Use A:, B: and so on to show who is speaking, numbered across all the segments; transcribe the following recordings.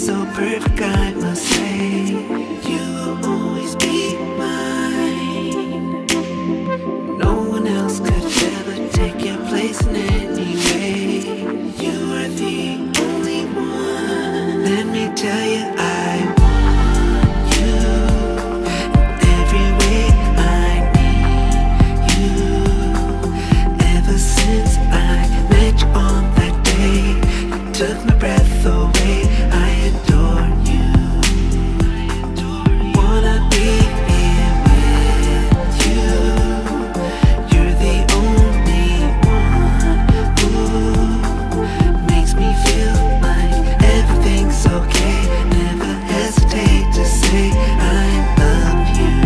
A: so perfect, I must say. You will always be mine. No one else could ever take your place in any way. You are the only one. Let me tell you, I want you. Every way I need you. Ever since I met you on that day, you took my breath away. I adore you. Wanna be here with you. You're the only one who makes me feel like everything's okay. Never hesitate to say I love you.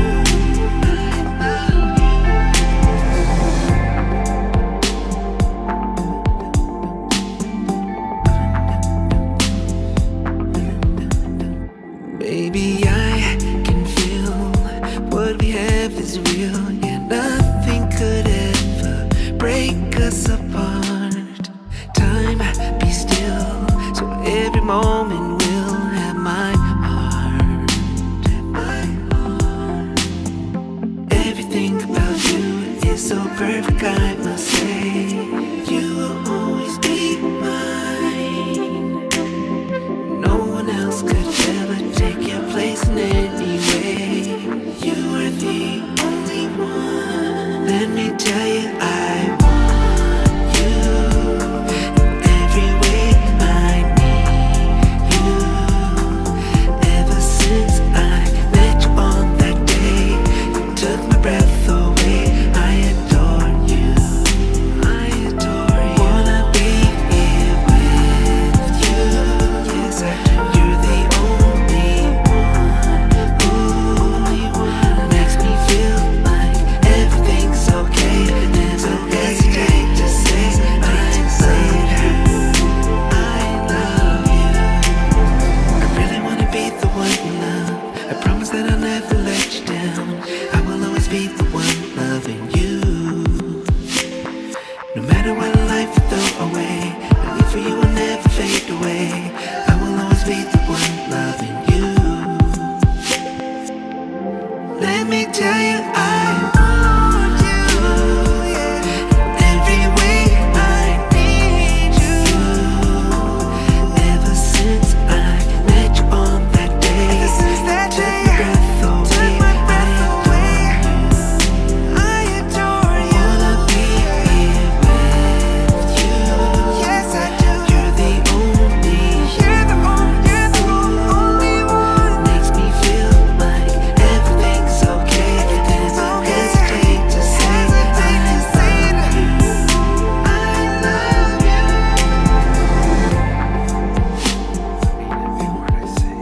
A: Baby, I can feel what we have is real. Yeah, nothing could ever break us apart. Time, be still, so every moment will have my heart. Everything about you is so perfect, I must say. You will always be mine. No one else could ever take your place in any way. You are the only one. Let me tell you, I want you. Every way I need you. Ever since I met you on that day, you took my breath away. I adore you. I adore you. Wanna be here with you. Yes, I do. You're the only one. Makes me feel like everything's okay. Never hesitate to say I love you. I really wanna be the one you love. I promise that I'll never let you down. I will always be the one loving you. No matter what life will throw away, my need for you will never fade away. I will always be the one loving you. Let me tell you, I want you. Every way I need you. Ever since I met you on that day, took my breath away. I adore you. Wanna be here with you. Yes, I do. You're the only one. Makes me feel like everything's okay. Never hesitate to say I love you. I love you. Every word I say.